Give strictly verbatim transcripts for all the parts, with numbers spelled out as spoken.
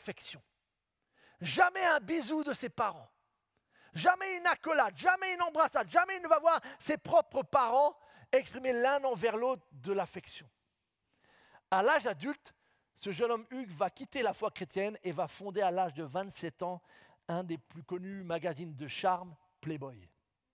l'affection. Jamais un bisou de ses parents. Jamais une accolade, jamais une embrassade, jamais il ne va voir ses propres parents exprimer l'un envers l'autre de l'affection. À l'âge adulte, ce jeune homme Hugues va quitter la foi chrétienne et va fonder à l'âge de vingt-sept ans un des plus connus magazines de charme, Playboy.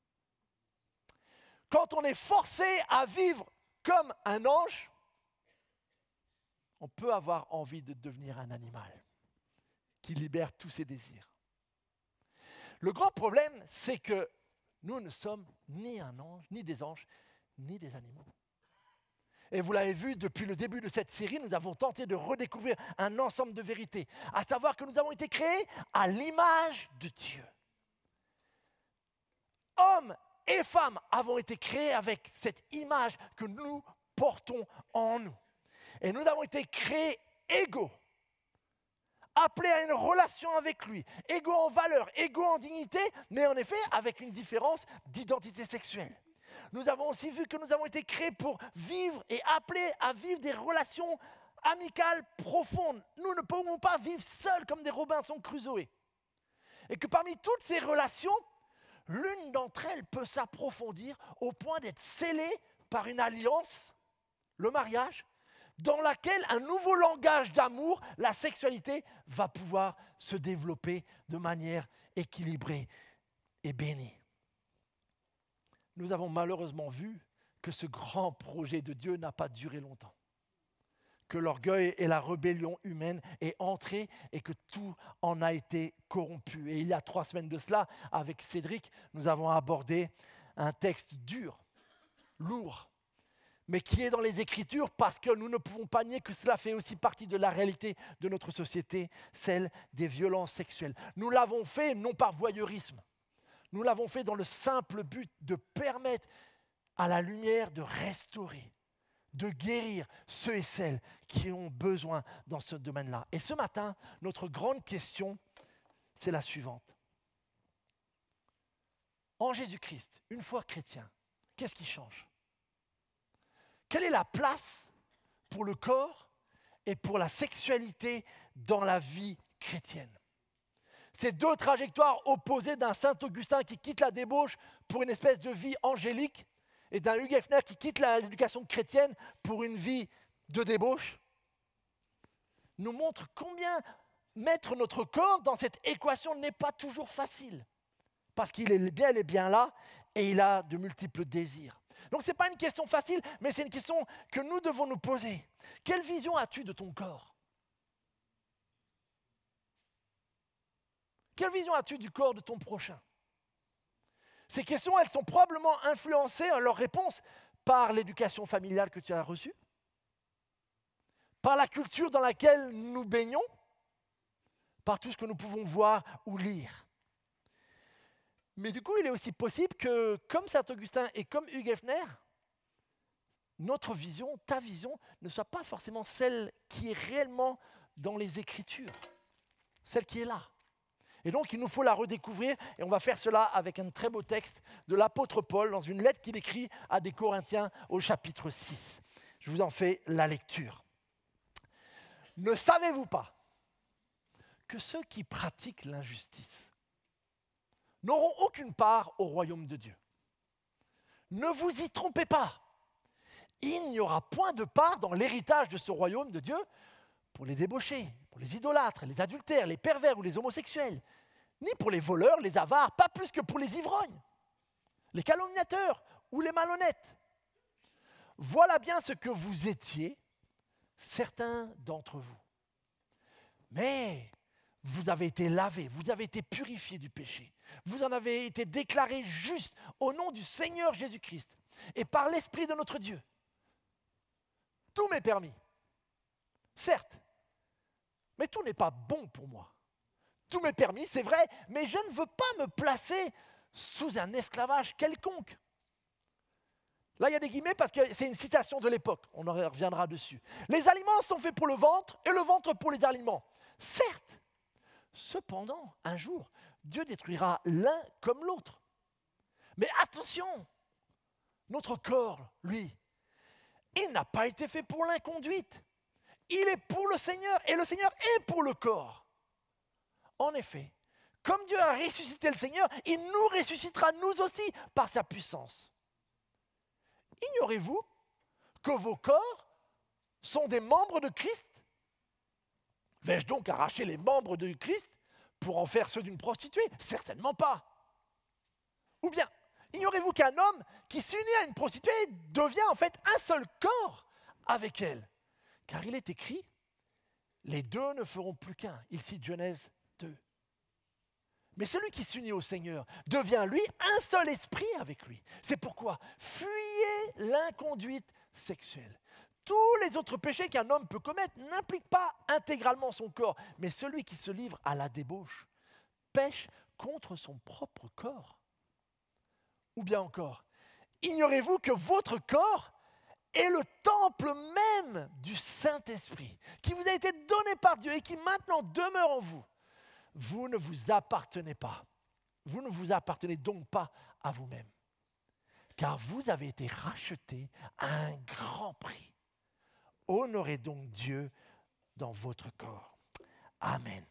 Quand on est forcé à vivre comme un ange, on peut avoir envie de devenir un animal qui libère tous ses désirs. Le grand problème, c'est que nous ne sommes ni un ange, ni des anges, ni des animaux. Et vous l'avez vu, depuis le début de cette série, nous avons tenté de redécouvrir un ensemble de vérités, à savoir que nous avons été créés à l'image de Dieu. Hommes et femmes avons été créés avec cette image que nous portons en nous. Et nous avons été créés égaux, appelés à une relation avec lui, égaux en valeur, égaux en dignité, mais en effet avec une différence d'identité sexuelle. Nous avons aussi vu que nous avons été créés pour vivre et appelés à vivre des relations amicales profondes. Nous ne pouvons pas vivre seuls comme des Robinson Crusoe. Et que parmi toutes ces relations, l'une d'entre elles peut s'approfondir au point d'être scellée par une alliance, le mariage, dans laquelle un nouveau langage d'amour, la sexualité, va pouvoir se développer de manière équilibrée et bénie. Nous avons malheureusement vu que ce grand projet de Dieu n'a pas duré longtemps. Que l'orgueil et la rébellion humaine est entré et que tout en a été corrompu. Et il y a trois semaines de cela, avec Cédric, nous avons abordé un texte dur, lourd, mais qui est dans les Écritures parce que nous ne pouvons pas nier que cela fait aussi partie de la réalité de notre société, celle des violences sexuelles. Nous l'avons fait non par voyeurisme, nous l'avons fait dans le simple but de permettre à la lumière de restaurer, de guérir ceux et celles qui ont besoin dans ce domaine-là. Et ce matin, notre grande question, c'est la suivante. En Jésus-Christ, une fois chrétien, qu'est-ce qui change ? Quelle est la place pour le corps et pour la sexualité dans la vie chrétienne ? Ces deux trajectoires opposées d'un Saint Augustin qui quitte la débauche pour une espèce de vie angélique et d'un Hugh Hefner qui quitte la- l'éducation chrétienne pour une vie de débauche, nous montrent combien mettre notre corps dans cette équation n'est pas toujours facile. Parce qu'il est bien, il est bien là et il a de multiples désirs. Donc ce n'est pas une question facile, mais c'est une question que nous devons nous poser. Quelle vision as-tu de ton corps ? Quelle vision as-tu du corps de ton prochain ? Ces questions, elles sont probablement influencées en leur réponse par l'éducation familiale que tu as reçue, par la culture dans laquelle nous baignons, par tout ce que nous pouvons voir ou lire. Mais du coup, il est aussi possible que, comme Saint Augustin et comme Hugh Hefner, notre vision, ta vision, ne soit pas forcément celle qui est réellement dans les Écritures, celle qui est là. Et donc, il nous faut la redécouvrir, et on va faire cela avec un très beau texte de l'apôtre Paul dans une lettre qu'il écrit à des Corinthiens au chapitre six. Je vous en fais la lecture. Ne savez-vous pas que ceux qui pratiquent l'injustice n'auront aucune part au royaume de Dieu ? Ne vous y trompez pas. Il n'y aura point de part dans l'héritage de ce royaume de Dieu pour les débauchés, pour les idolâtres, les adultères, les pervers ou les homosexuels, ni pour les voleurs, les avares, pas plus que pour les ivrognes, les calomniateurs ou les malhonnêtes. Voilà bien ce que vous étiez, certains d'entre vous. Mais vous avez été lavés, vous avez été purifiés du péché. Vous en avez été déclarés justes au nom du Seigneur Jésus-Christ et par l'Esprit de notre Dieu. Tout m'est permis, certes, mais tout n'est pas bon pour moi. Tout m'est permis, c'est vrai, mais je ne veux pas me placer sous un esclavage quelconque. Là, il y a des guillemets parce que c'est une citation de l'époque, on en reviendra dessus. Les aliments sont faits pour le ventre et le ventre pour les aliments. Certes, cependant, un jour, Dieu détruira l'un comme l'autre. Mais attention, notre corps, lui, il n'a pas été fait pour l'inconduite. Il est pour le Seigneur et le Seigneur est pour le corps. En effet, comme Dieu a ressuscité le Seigneur, il nous ressuscitera nous aussi par sa puissance. Ignorez-vous que vos corps sont des membres de Christ? Vais-je donc arracher les membres de Christ pour en faire ceux d'une prostituée? Certainement pas. Ou bien, ignorez-vous qu'un homme qui s'unit à une prostituée devient en fait un seul corps avec elle? Car il est écrit, les deux ne feront plus qu'un. Il cite Genèse deux. Mais celui qui s'unit au Seigneur devient lui un seul esprit avec lui. C'est pourquoi fuyez l'inconduite sexuelle. Tous les autres péchés qu'un homme peut commettre n'impliquent pas intégralement son corps, mais celui qui se livre à la débauche pêche contre son propre corps. Ou bien encore, ignorez-vous que votre corps est le temple même du Saint-Esprit, qui vous a été donné par Dieu et qui maintenant demeure en vous. Vous ne vous appartenez pas. Vous ne vous appartenez donc pas à vous-même, car vous avez été rachetés à un grand prix. Honorez donc Dieu dans votre corps. Amen.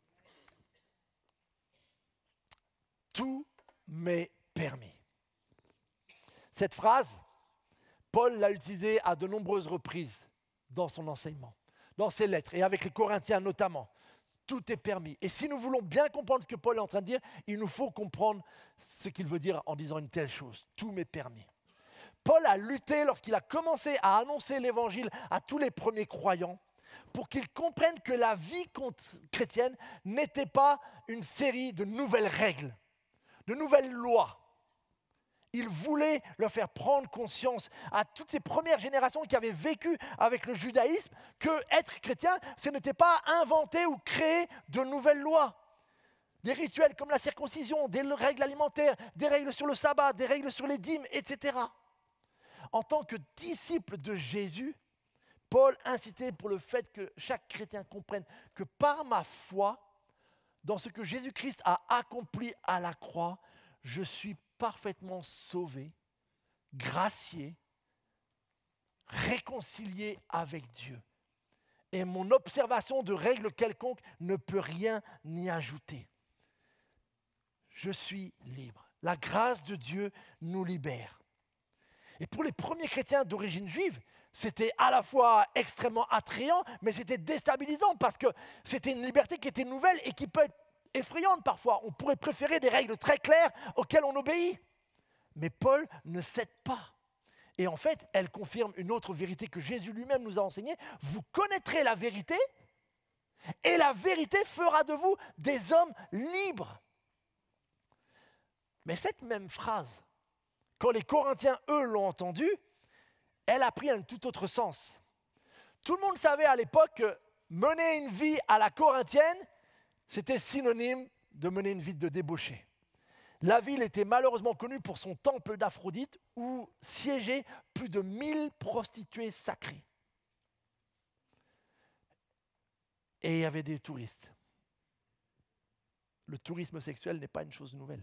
Tout m'est permis. Cette phrase, Paul l'a utilisée à de nombreuses reprises dans son enseignement, dans ses lettres et avec les Corinthiens notamment. Tout est permis. Et si nous voulons bien comprendre ce que Paul est en train de dire, il nous faut comprendre ce qu'il veut dire en disant une telle chose. Tout m'est permis. Paul a lutté lorsqu'il a commencé à annoncer l'évangile à tous les premiers croyants pour qu'ils comprennent que la vie chrétienne n'était pas une série de nouvelles règles, de nouvelles lois. Il voulait leur faire prendre conscience à toutes ces premières générations qui avaient vécu avec le judaïsme que être chrétien, ce n'était pas inventer ou créer de nouvelles lois. Des rituels comme la circoncision, des règles alimentaires, des règles sur le sabbat, des règles sur les dîmes, et cetera. En tant que disciple de Jésus, Paul insistait pour le fait que chaque chrétien comprenne que par ma foi, dans ce que Jésus-Christ a accompli à la croix, je suis parfaitement sauvé, gracié, réconcilié avec Dieu. Et mon observation de règles quelconques ne peut rien y ajouter. Je suis libre. La grâce de Dieu nous libère. Et pour les premiers chrétiens d'origine juive, c'était à la fois extrêmement attrayant, mais c'était déstabilisant parce que c'était une liberté qui était nouvelle et qui peut être effrayante parfois. On pourrait préférer des règles très claires auxquelles on obéit. Mais Paul ne cède pas. Et en fait, elle confirme une autre vérité que Jésus lui-même nous a enseignée. Vous connaîtrez la vérité et la vérité fera de vous des hommes libres. Mais cette même phrase, quand les Corinthiens, eux, l'ont entendue, elle a pris un tout autre sens. Tout le monde savait à l'époque que mener une vie à la corinthienne, c'était synonyme de mener une vie de débauché. La ville était malheureusement connue pour son temple d'Aphrodite où siégeaient plus de mille prostituées sacrées. Et il y avait des touristes. Le tourisme sexuel n'est pas une chose nouvelle.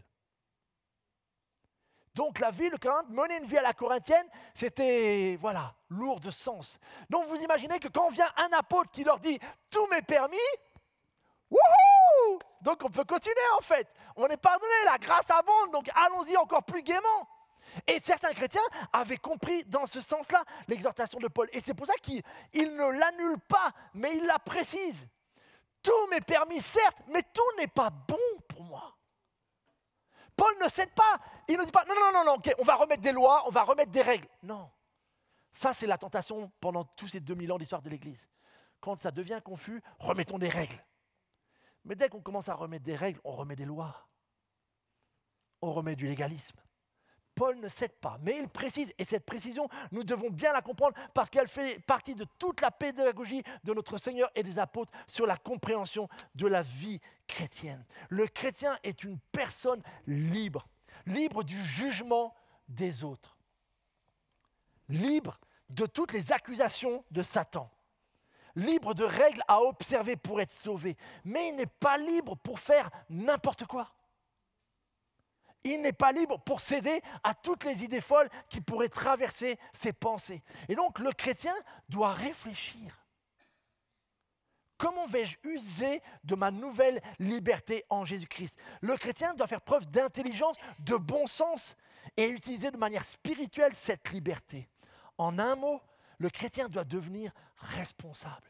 Donc la vie de Corinthe, mener une vie à la corinthienne, c'était, voilà, lourd de sens. Donc vous imaginez que quand vient un apôtre qui leur dit « tout m'est permis », wouhou! Donc on peut continuer en fait. On est pardonné, la grâce abonde, donc allons-y encore plus gaiement. Et certains chrétiens avaient compris dans ce sens-là l'exhortation de Paul. Et c'est pour ça qu'il il ne l'annule pas, mais il la précise. Tout m'est permis, certes, mais tout n'est pas bon pour moi. Paul ne cède pas. Il ne dit pas, non, non, non, non, ok, on va remettre des lois, on va remettre des règles. Non. Ça, c'est la tentation pendant tous ces deux mille ans d'histoire de l'Église. Quand ça devient confus, remettons des règles. Mais dès qu'on commence à remettre des règles, on remet des lois. On remet du légalisme. Paul ne cède pas, mais il précise, et cette précision, nous devons bien la comprendre parce qu'elle fait partie de toute la pédagogie de notre Seigneur et des apôtres sur la compréhension de la vie chrétienne. Le chrétien est une personne libre, libre du jugement des autres, libre de toutes les accusations de Satan, libre de règles à observer pour être sauvé, mais il n'est pas libre pour faire n'importe quoi. Il n'est pas libre pour céder à toutes les idées folles qui pourraient traverser ses pensées. Et donc le chrétien doit réfléchir. Comment vais-je user de ma nouvelle liberté en Jésus-Christ? Le chrétien doit faire preuve d'intelligence, de bon sens et utiliser de manière spirituelle cette liberté. En un mot, le chrétien doit devenir responsable.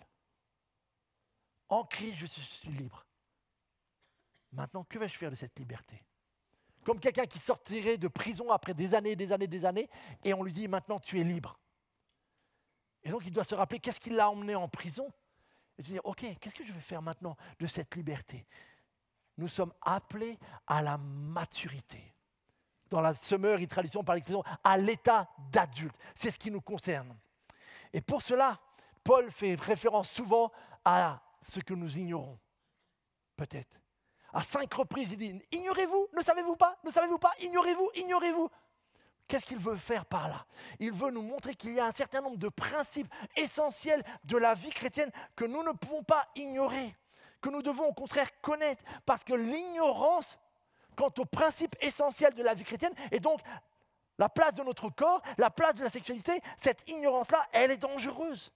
En Christ, je suis libre. Maintenant, que vais-je faire de cette liberté? Comme quelqu'un qui sortirait de prison après des années, des années, des années, et on lui dit maintenant tu es libre. Et donc il doit se rappeler qu'est-ce qui l'a emmené en prison. Et se dire, ok, qu'est-ce que je vais faire maintenant de cette liberté? Nous sommes appelés à la maturité. Dans la Summer, il traduction par l'expression, à l'état d'adulte. C'est ce qui nous concerne. Et pour cela, Paul fait référence souvent à ce que nous ignorons. Peut-être. À cinq reprises, il dit, ignorez-vous, ne savez-vous pas, ne savez-vous pas, ignorez-vous, ignorez-vous. Qu'est-ce qu'il veut faire par là? Il veut nous montrer qu'il y a un certain nombre de principes essentiels de la vie chrétienne que nous ne pouvons pas ignorer, que nous devons au contraire connaître, parce que l'ignorance quant aux principes essentiels de la vie chrétienne, et donc la place de notre corps, la place de la sexualité, cette ignorance-là, elle est dangereuse.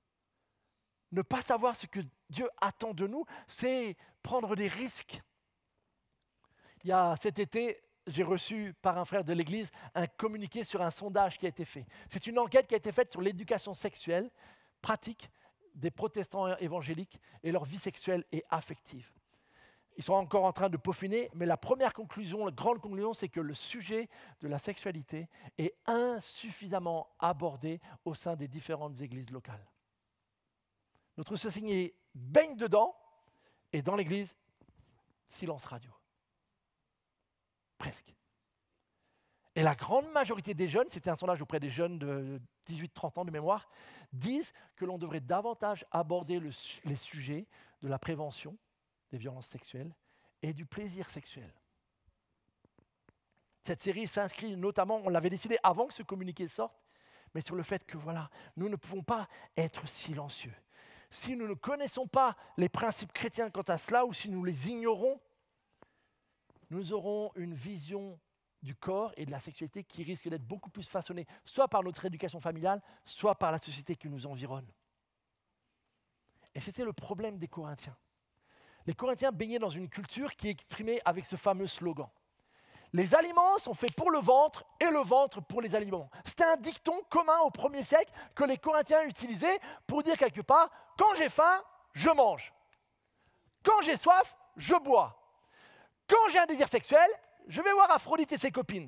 Ne pas savoir ce que Dieu attend de nous, c'est prendre des risques. Il y a cet été, j'ai reçu par un frère de l'Église un communiqué sur un sondage qui a été fait. C'est une enquête qui a été faite sur l'éducation sexuelle pratique des protestants évangéliques et leur vie sexuelle et affective. Ils sont encore en train de peaufiner, mais la première conclusion, la grande conclusion, c'est que le sujet de la sexualité est insuffisamment abordé au sein des différentes églises locales. Notre société baigne dedans, et dans l'église, silence radio. Presque. Et la grande majorité des jeunes, c'était un sondage auprès des jeunes de dix-huit à trente ans de mémoire, disent que l'on devrait davantage aborder le, les sujets de la prévention des violences sexuelles et du plaisir sexuel. Cette série s'inscrit notamment, on l'avait décidé avant que ce communiqué sorte, mais sur le fait que voilà, nous ne pouvons pas être silencieux. Si nous ne connaissons pas les principes chrétiens quant à cela, ou si nous les ignorons, nous aurons une vision du corps et de la sexualité qui risque d'être beaucoup plus façonnée, soit par notre éducation familiale, soit par la société qui nous environne. Et c'était le problème des Corinthiens. Les Corinthiens baignaient dans une culture qui est exprimée avec ce fameux slogan. Les aliments sont faits pour le ventre et le ventre pour les aliments. C'était un dicton commun au premier siècle que les Corinthiens utilisaient pour dire quelque part, quand j'ai faim, je mange. Quand j'ai soif, je bois. Quand j'ai un désir sexuel, je vais voir Aphrodite et ses copines.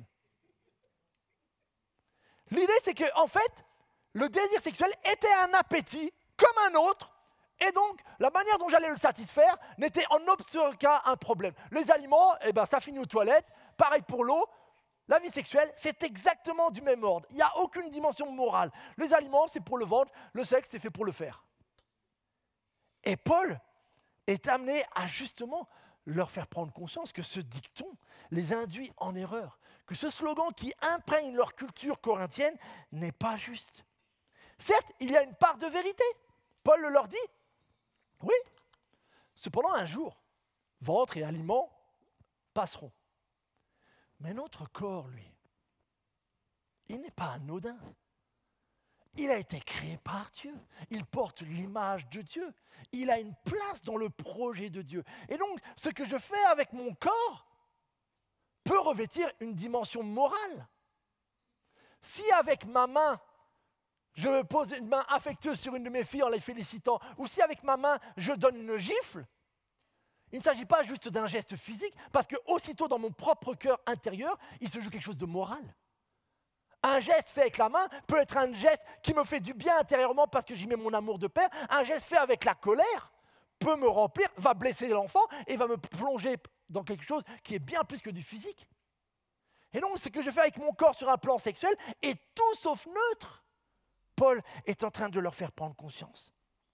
L'idée, c'est qu'en en fait, le désir sexuel était un appétit comme un autre, et donc la manière dont j'allais le satisfaire n'était en aucun cas un problème. Les aliments, eh ben, ça finit aux toilettes, pareil pour l'eau. La vie sexuelle, c'est exactement du même ordre. Il n'y a aucune dimension morale. Les aliments, c'est pour le ventre, le sexe, c'est fait pour le faire. Et Paul est amené à justement leur faire prendre conscience que ce dicton les induit en erreur, que ce slogan qui imprègne leur culture corinthienne n'est pas juste. Certes, il y a une part de vérité. Paul le leur dit. Oui. Cependant, un jour, ventre et aliments passeront. Mais notre corps, lui, il n'est pas anodin. Il a été créé par Dieu. Il porte l'image de Dieu. Il a une place dans le projet de Dieu. Et donc, ce que je fais avec mon corps peut revêtir une dimension morale. Si avec ma main, je me pose une main affectueuse sur une de mes filles en les félicitant, ou si avec ma main, je donne une gifle, il ne s'agit pas juste d'un geste physique, parce que aussitôt dans mon propre cœur intérieur, il se joue quelque chose de moral. Un geste fait avec la main peut être un geste qui me fait du bien intérieurement parce que j'y mets mon amour de père. Un geste fait avec la colère peut me remplir, va blesser l'enfant et va me plonger dans quelque chose qui est bien plus que du physique. Et donc, ce que je fais avec mon corps sur un plan sexuel est tout sauf neutre. Paul est en train de leur faire prendre conscience.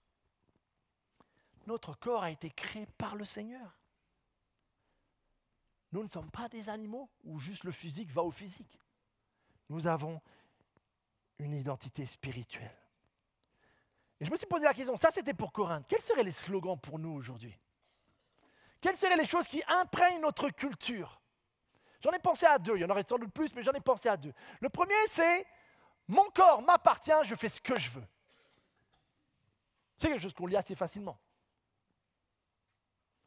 Notre corps a été créé par le Seigneur. Nous ne sommes pas des animaux où juste le physique va au physique. Nous avons une identité spirituelle. Et je me suis posé la question, ça c'était pour Corinthe. Quels seraient les slogans pour nous aujourd'hui? Quelles seraient les choses qui imprègnent notre culture? J'en ai pensé à deux, il y en aurait sans doute plus, mais j'en ai pensé à deux. Le premier, c'est « Mon corps m'appartient, je fais ce que je veux ». C'est quelque chose qu'on lit assez facilement.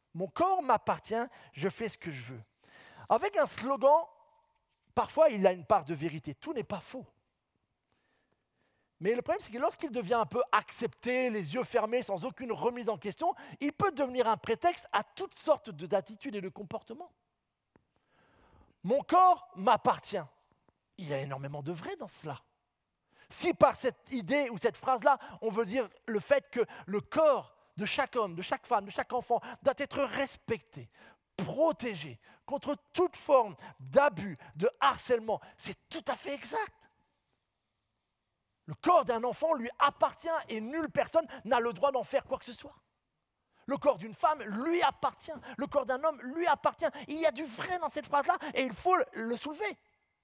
Mon corps m'appartient, je fais ce que je veux. Avec un slogan, parfois il a une part de vérité. Tout n'est pas faux. Mais le problème, c'est que lorsqu'il devient un peu accepté, les yeux fermés, sans aucune remise en question, il peut devenir un prétexte à toutes sortes de- d'attitudes et de comportements. Mon corps m'appartient. Il y a énormément de vrai dans cela. Si par cette idée ou cette phrase-là, on veut dire le fait que le corps de chaque homme, de chaque femme, de chaque enfant doit être respecté, protégé contre toute forme d'abus, de harcèlement, c'est tout à fait exact. Le corps d'un enfant lui appartient et nulle personne n'a le droit d'en faire quoi que ce soit. Le corps d'une femme lui appartient, le corps d'un homme lui appartient. Il y a du vrai dans cette phrase-là et il faut le soulever.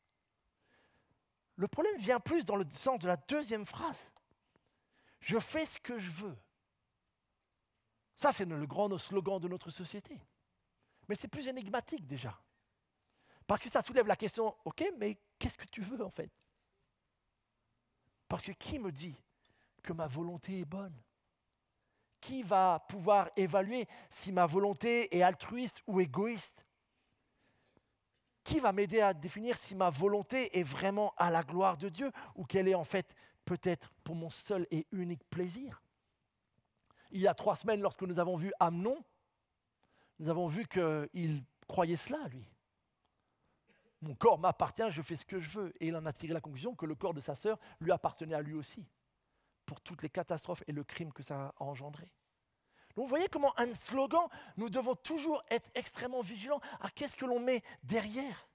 Le problème vient plus dans le sens de la deuxième phrase. Je fais ce que je veux. Ça, c'est le grand slogan de notre société. Mais c'est plus énigmatique déjà. Parce que ça soulève la question, ok, mais qu'est-ce que tu veux en fait? Parce que qui me dit que ma volonté est bonne? Qui va pouvoir évaluer si ma volonté est altruiste ou égoïste? Qui va m'aider à définir si ma volonté est vraiment à la gloire de Dieu ou qu'elle est en fait peut-être pour mon seul et unique plaisir? Il y a trois semaines, lorsque nous avons vu Amnon, nous avons vu qu'il croyait cela, lui. Mon corps m'appartient, je fais ce que je veux. Et il en a tiré la conclusion que le corps de sa sœur lui appartenait à lui aussi, pour toutes les catastrophes et le crime que ça a engendré. Donc vous voyez comment un slogan, nous devons toujours être extrêmement vigilants à qu'est-ce que l'on met derrière.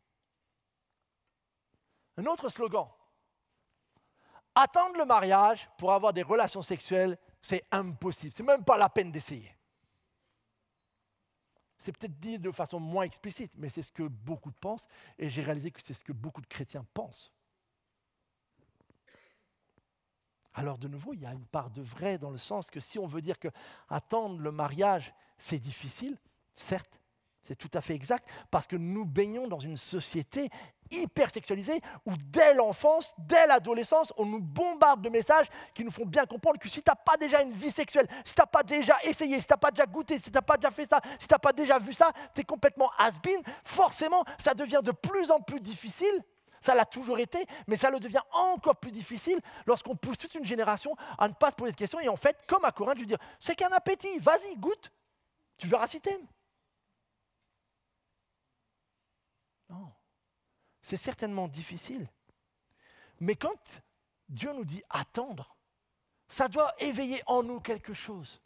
Un autre slogan. Attendre le mariage pour avoir des relations sexuelles, c'est impossible. C'est même pas la peine d'essayer. C'est peut-être dit de façon moins explicite, mais c'est ce que beaucoup pensent, et j'ai réalisé que c'est ce que beaucoup de chrétiens pensent. Alors de nouveau, il y a une part de vrai dans le sens que si on veut dire que attendre le mariage, c'est difficile, certes, c'est tout à fait exact, parce que nous baignons dans une société hyper sexualisée où dès l'enfance, dès l'adolescence, on nous bombarde de messages qui nous font bien comprendre que si tu n'as pas déjà une vie sexuelle, si tu n'as pas déjà essayé, si tu n'as pas déjà goûté, si tu n'as pas déjà fait ça, si tu n'as pas déjà vu ça, tu es complètement has-been. Forcément, ça devient de plus en plus difficile. Ça l'a toujours été, mais ça le devient encore plus difficile lorsqu'on pousse toute une génération à ne pas se poser de questions. Et en fait, comme à Corinthe, je veux dire, c'est qu'un appétit, vas-y, goûte, tu verras si t'aimes. Non, c'est certainement difficile. Mais quand Dieu nous dit attendre, ça doit éveiller en nous quelque chose.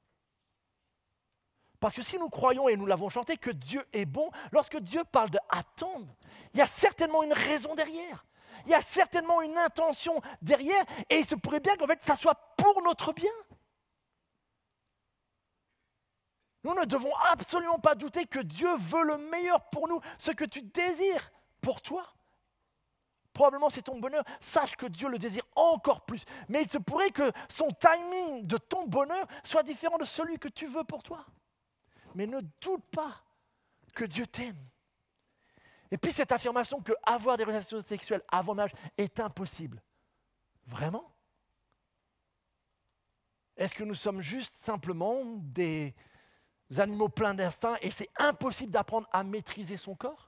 Parce que si nous croyons, et nous l'avons chanté, que Dieu est bon, lorsque Dieu parle de attendre, il y a certainement une raison derrière. Il y a certainement une intention derrière, et il se pourrait bien qu'en fait, ça soit pour notre bien. Nous ne devons absolument pas douter que Dieu veut le meilleur pour nous, ce que tu désires pour toi. Probablement c'est ton bonheur, sache que Dieu le désire encore plus. Mais il se pourrait que son timing de ton bonheur soit différent de celui que tu veux pour toi. Mais ne doute pas que Dieu t'aime. Et puis cette affirmation que avoir des relations sexuelles avant le mariage est impossible. Vraiment? Est-ce que nous sommes juste simplement des animaux pleins d'instinct et c'est impossible d'apprendre à maîtriser son corps?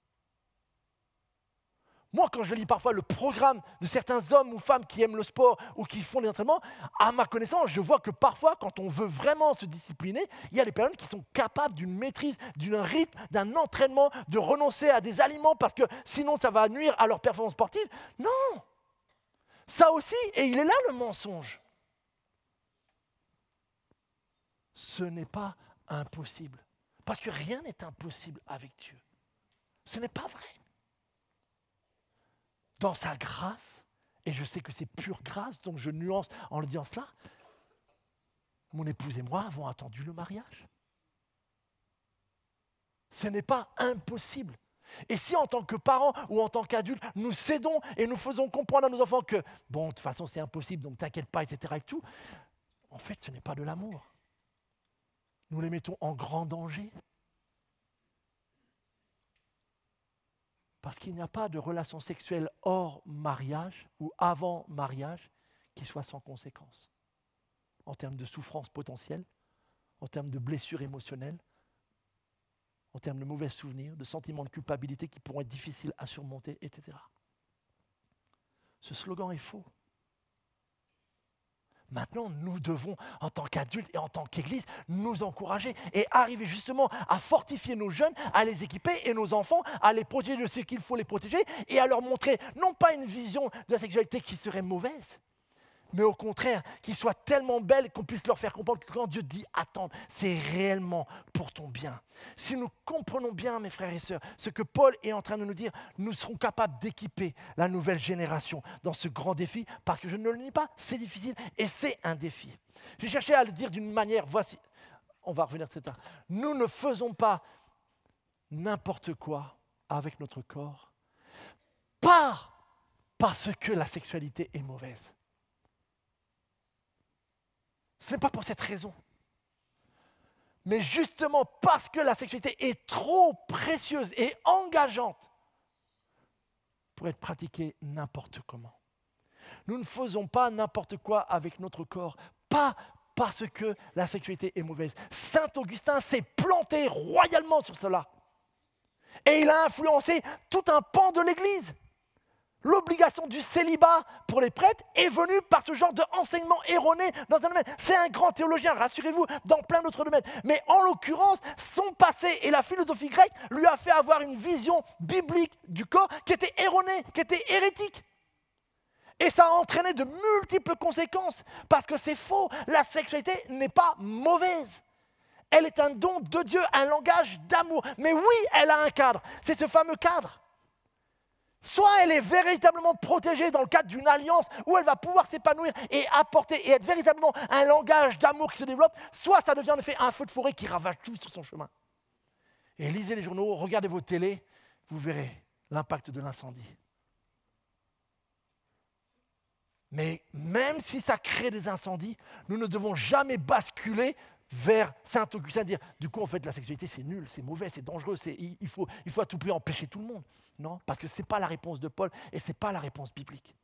Moi, quand je lis parfois le programme de certains hommes ou femmes qui aiment le sport ou qui font des entraînements, à ma connaissance, je vois que parfois, quand on veut vraiment se discipliner, il y a des personnes qui sont capables d'une maîtrise, d'un rythme, d'un entraînement, de renoncer à des aliments parce que sinon ça va nuire à leur performance sportive. Non! Ça aussi, et il est là le mensonge. Ce n'est pas impossible. Parce que rien n'est impossible avec Dieu. Ce n'est pas vrai. Dans sa grâce, et je sais que c'est pure grâce, donc je nuance en le disant cela, mon épouse et moi avons attendu le mariage. Ce n'est pas impossible. Et si en tant que parents ou en tant qu'adultes, nous cédons et nous faisons comprendre à nos enfants que, bon, de toute façon c'est impossible, donc t'inquiète pas, et cetera et tout, en fait ce n'est pas de l'amour. Nous les mettons en grand danger. Parce qu'il n'y a pas de relation sexuelle hors mariage ou avant mariage qui soit sans conséquence. En termes de souffrance potentielle, en termes de blessures émotionnelles, en termes de mauvais souvenirs, de sentiments de culpabilité qui pourront être difficiles à surmonter, et cetera. Ce slogan est faux. Maintenant, nous devons, en tant qu'adultes et en tant qu'Église, nous encourager et arriver justement à fortifier nos jeunes, à les équiper et nos enfants, à les protéger de ce qu'il faut les protéger et à leur montrer non pas une vision de la sexualité qui serait mauvaise, mais au contraire, qui soit tellement belle qu'on puisse leur faire comprendre que quand Dieu dit « attends », c'est réellement pour ton bien. Si nous comprenons bien, mes frères et sœurs, ce que Paul est en train de nous dire, nous serons capables d'équiper la nouvelle génération dans ce grand défi, parce que je ne le nie pas, c'est difficile et c'est un défi. J'ai cherché à le dire d'une manière, voici, on va revenir sur ça. Nous ne faisons pas n'importe quoi avec notre corps, pas parce que la sexualité est mauvaise. Ce n'est pas pour cette raison. Mais justement parce que la sexualité est trop précieuse et engageante pour être pratiquée n'importe comment. Nous ne faisons pas n'importe quoi avec notre corps, pas parce que la sexualité est mauvaise. Saint Augustin s'est planté royalement sur cela. Et il a influencé tout un pan de l'Église. L'obligation du célibat pour les prêtres est venue par ce genre d'enseignement erroné dans un domaine. C'est un grand théologien, rassurez-vous, dans plein d'autres domaines. Mais en l'occurrence, son passé et la philosophie grecque lui a fait avoir une vision biblique du corps qui était erronée, qui était hérétique. Et ça a entraîné de multiples conséquences, parce que c'est faux, la sexualité n'est pas mauvaise. Elle est un don de Dieu, un langage d'amour. Mais oui, elle a un cadre, c'est ce fameux cadre. Soit elle est véritablement protégée dans le cadre d'une alliance où elle va pouvoir s'épanouir et apporter et être véritablement un langage d'amour qui se développe, soit ça devient en effet un feu de forêt qui ravage tout sur son chemin. Et lisez les journaux, regardez vos télés, vous verrez l'impact de l'incendie. Mais même si ça crée des incendies, nous ne devons jamais basculer vers Saint Augustin, dire du coup en fait la sexualité c'est nul, c'est mauvais, c'est dangereux, c'est, il, faut, il faut à tout prix empêcher tout le monde. Non, parce que ce n'est pas la réponse de Paul et ce n'est pas la réponse biblique.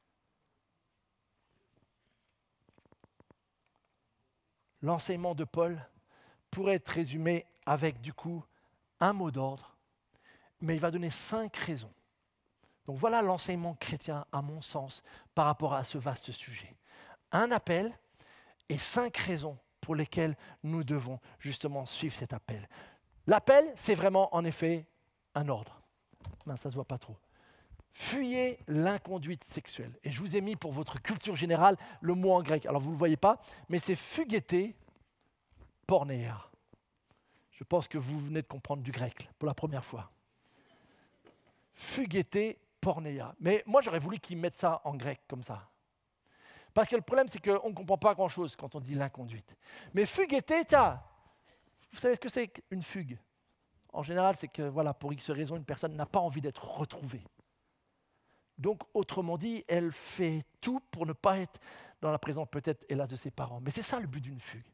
L'enseignement de Paul pourrait être résumé avec du coup un mot d'ordre, mais il va donner cinq raisons. Donc voilà l'enseignement chrétien à mon sens par rapport à ce vaste sujet. Un appel et cinq raisons pour lesquelles nous devons justement suivre cet appel. L'appel, c'est vraiment en effet un ordre. Non, ça ne se voit pas trop. Fuyez l'inconduite sexuelle. Et je vous ai mis pour votre culture générale le mot en grec. Alors vous ne le voyez pas, mais c'est phugété pornéa. Je pense que vous venez de comprendre du grec pour la première fois. Phugété pornéa. Mais moi j'aurais voulu qu'ils mettent ça en grec comme ça. Parce que le problème, c'est qu'on ne comprend pas grand-chose quand on dit l'inconduite. Mais phugété, tiens, vous savez ce que c'est qu'une fugue? En général, c'est que voilà, pour X raison, une personne n'a pas envie d'être retrouvée. Donc, autrement dit, elle fait tout pour ne pas être dans la présence, peut-être, hélas, de ses parents. Mais c'est ça le but d'une fugue.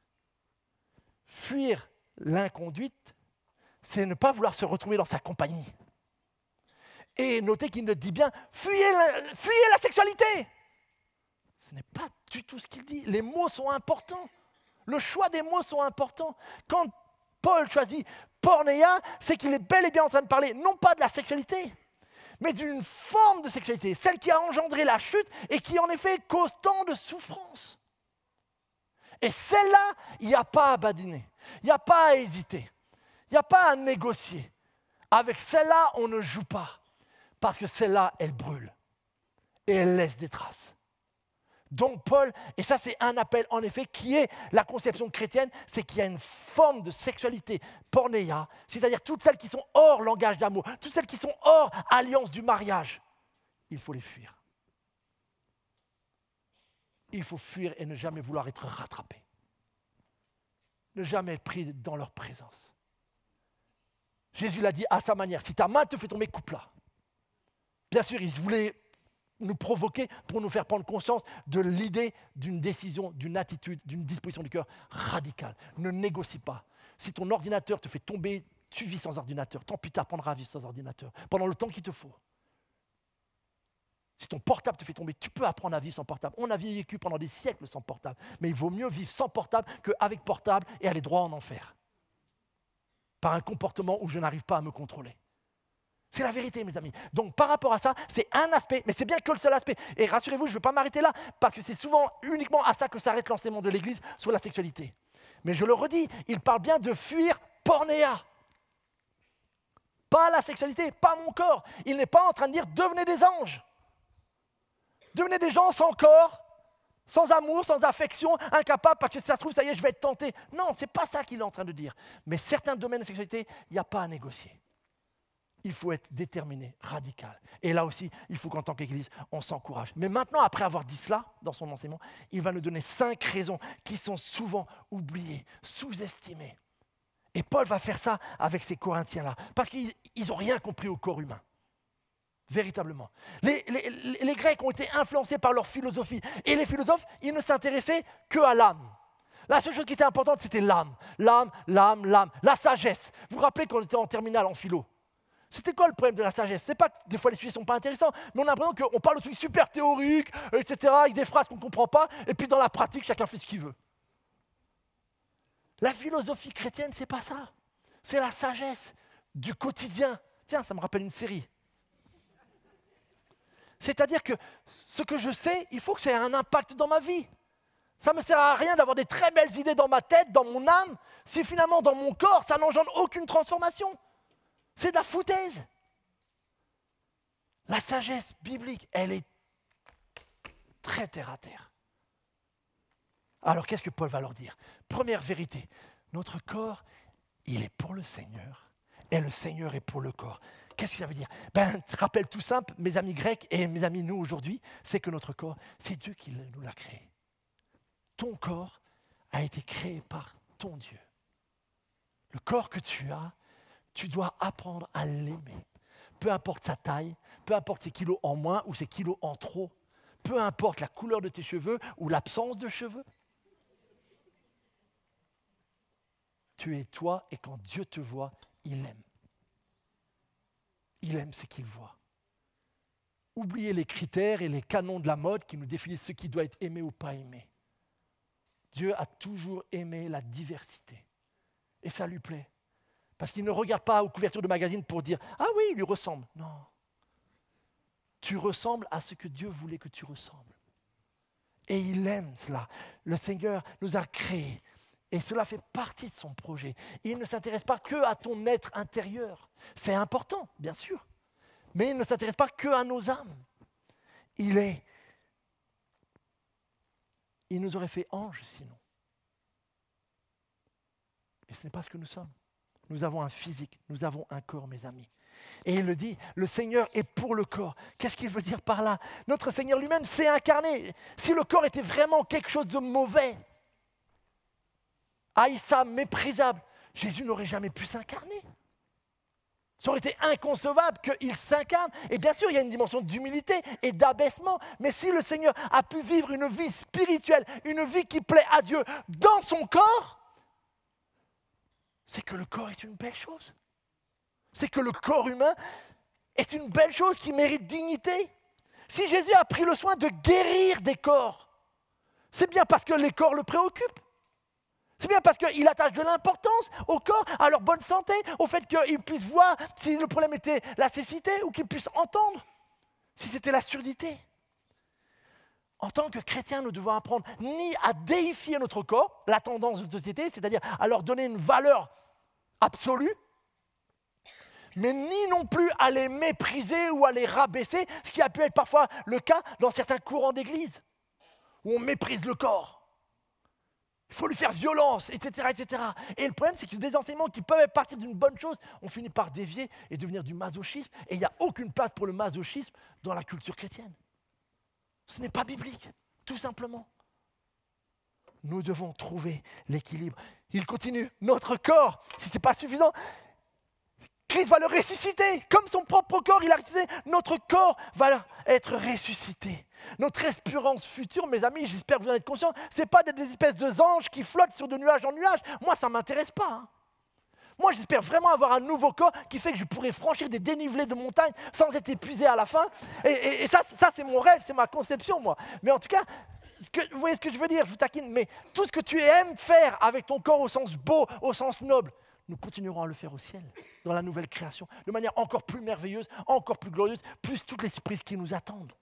Fuir l'inconduite, c'est ne pas vouloir se retrouver dans sa compagnie. Et notez qu'il ne dit bien, fuyez la, fuyez la sexualité. Ce n'est pas du tout ce qu'il dit. Les mots sont importants. Le choix des mots sont importants. Quand Paul choisit pornéa, c'est qu'il est bel et bien en train de parler, non pas de la sexualité, mais d'une forme de sexualité, celle qui a engendré la chute et qui en effet cause tant de souffrance. Et celle-là, il n'y a pas à badiner, il n'y a pas à hésiter, il n'y a pas à négocier. Avec celle-là, on ne joue pas, parce que celle-là, elle brûle et elle laisse des traces. Donc Paul, et ça c'est un appel en effet qui est la conception chrétienne, c'est qu'il y a une forme de sexualité pornéa, c'est-à-dire toutes celles qui sont hors langage d'amour, toutes celles qui sont hors alliance du mariage, il faut les fuir. Il faut fuir et ne jamais vouloir être rattrapé. Ne jamais être pris dans leur présence. Jésus l'a dit à sa manière, si ta main te fait tomber, coupe-la. Bien sûr, il voulait nous provoquer pour nous faire prendre conscience de l'idée d'une décision, d'une attitude, d'une disposition du cœur radicale. Ne négocie pas. Si ton ordinateur te fait tomber, tu vis sans ordinateur. Tant pis, tu apprendras à vivre sans ordinateur, pendant le temps qu'il te faut. Si ton portable te fait tomber, tu peux apprendre à vivre sans portable. On a vécu pendant des siècles sans portable, mais il vaut mieux vivre sans portable qu'avec portable et aller droit en enfer. par un comportement où je n'arrive pas à me contrôler. C'est la vérité, mes amis. Donc, par rapport à ça, c'est un aspect, mais c'est bien que le seul aspect. Et rassurez-vous, je ne veux pas m'arrêter là, parce que c'est souvent uniquement à ça que s'arrête l'enseignement de l'Église sur la sexualité. Mais je le redis, il parle bien de fuir pornéa. Pas la sexualité, pas mon corps. Il n'est pas en train de dire devenez des anges. Devenez des gens sans corps, sans amour, sans affection, incapables parce que si ça se trouve, ça y est, je vais être tenté. Non, ce n'est pas ça qu'il est en train de dire. Mais certains domaines de sexualité, il n'y a pas à négocier. Il faut être déterminé, radical. Et là aussi, il faut qu'en tant qu'Église, on s'encourage. Mais maintenant, après avoir dit cela dans son enseignement, il va nous donner cinq raisons qui sont souvent oubliées, sous-estimées. Et Paul va faire ça avec ces Corinthiens-là, parce qu'ils n'ont rien compris au corps humain. Véritablement. Les, les, les Grecs ont été influencés par leur philosophie. Et les philosophes, ils ne s'intéressaient qu'à l'âme. La seule chose qui était importante, c'était l'âme. L'âme, l'âme, l'âme. La sagesse. Vous vous rappelez quand on était en terminale en philo? C'était quoi le problème de la sagesse? C'est pas que des fois les sujets ne sont pas intéressants, mais on a l'impression qu'on parle de trucs super théoriques, et cetera, avec des phrases qu'on ne comprend pas, et puis dans la pratique, chacun fait ce qu'il veut. La philosophie chrétienne, c'est pas ça. C'est la sagesse du quotidien. Tiens, ça me rappelle une série. C'est-à-dire que ce que je sais, il faut que ça ait un impact dans ma vie. Ça ne me sert à rien d'avoir des très belles idées dans ma tête, dans mon âme, si finalement dans mon corps, ça n'engendre aucune transformation. C'est de la foutaise. La sagesse biblique, elle est très terre à terre. Alors qu'est-ce que Paul va leur dire? Première vérité, notre corps, il est pour le Seigneur et le Seigneur est pour le corps. Qu'est-ce que ça veut dire? Ben, rappel tout simple, mes amis grecs et mes amis nous aujourd'hui, c'est que notre corps, c'est Dieu qui nous l'a créé. Ton corps a été créé par ton Dieu. Le corps que tu as, tu dois apprendre à l'aimer. Peu importe sa taille, peu importe ses kilos en moins ou ses kilos en trop, peu importe la couleur de tes cheveux ou l'absence de cheveux. Tu es toi et quand Dieu te voit, il aime. Il aime ce qu'il voit. Oubliez les critères et les canons de la mode qui nous définissent ce qui doit être aimé ou pas aimé. Dieu a toujours aimé la diversité. Et ça lui plaît. Parce qu'il ne regarde pas aux couvertures de magazines pour dire « Ah oui, il lui ressemble ». Non. Tu ressembles à ce que Dieu voulait que tu ressembles. Et il aime cela. Le Seigneur nous a créés. Et cela fait partie de son projet. Il ne s'intéresse pas que à ton être intérieur. C'est important, bien sûr. Mais il ne s'intéresse pas que à nos âmes. Il est... Il nous aurait fait anges sinon. Et ce n'est pas ce que nous sommes. Nous avons un physique, nous avons un corps, mes amis. Et il le dit, le Seigneur est pour le corps. Qu'est-ce qu'il veut dire par là? Notre Seigneur lui-même s'est incarné. Si le corps était vraiment quelque chose de mauvais, haïssable, méprisable, Jésus n'aurait jamais pu s'incarner. Ça aurait été inconcevable qu'il s'incarne. Et bien sûr, il y a une dimension d'humilité et d'abaissement. Mais si le Seigneur a pu vivre une vie spirituelle, une vie qui plaît à Dieu dans son corps, c'est que le corps est une belle chose. C'est que le corps humain est une belle chose qui mérite dignité. Si Jésus a pris le soin de guérir des corps, c'est bien parce que les corps le préoccupent. C'est bien parce qu'il attache de l'importance au corps, à leur bonne santé, au fait qu'ils puissent voir si le problème était la cécité ou qu'ils puissent entendre si c'était la surdité. En tant que chrétiens, nous devons apprendre ni à déifier notre corps, la tendance de la société, c'est-à-dire à leur donner une valeur absolue, mais ni non plus à les mépriser ou à les rabaisser, ce qui a pu être parfois le cas dans certains courants d'église, où on méprise le corps. Il faut lui faire violence, et cetera, et cetera. Et le problème, c'est que des enseignements qui peuvent partir d'une bonne chose, on finit par dévier et devenir du masochisme, et il n'y a aucune place pour le masochisme dans la culture chrétienne. Ce n'est pas biblique, tout simplement. Nous devons trouver l'équilibre. Il continue, notre corps, si ce n'est pas suffisant, Christ va le ressusciter. Comme son propre corps, il a ressuscité, notre corps va être ressuscité. Notre espérance future, mes amis, j'espère que vous en êtes conscients, ce n'est pas des espèces de anges qui flottent sur de nuage en nuage. Moi, ça ne m'intéresse pas. Hein. Moi, j'espère vraiment avoir un nouveau corps qui fait que je pourrai franchir des dénivelés de montagne sans être épuisé à la fin. Et, et, et ça, ça, c'est mon rêve, c'est ma conception, moi. Mais en tout cas, que, vous voyez ce que je veux dire, je vous taquine. Mais tout ce que tu aimes faire avec ton corps au sens beau, au sens noble, nous continuerons à le faire au ciel, dans la nouvelle création, de manière encore plus merveilleuse, encore plus glorieuse, plus toutes les surprises qui nous attendent.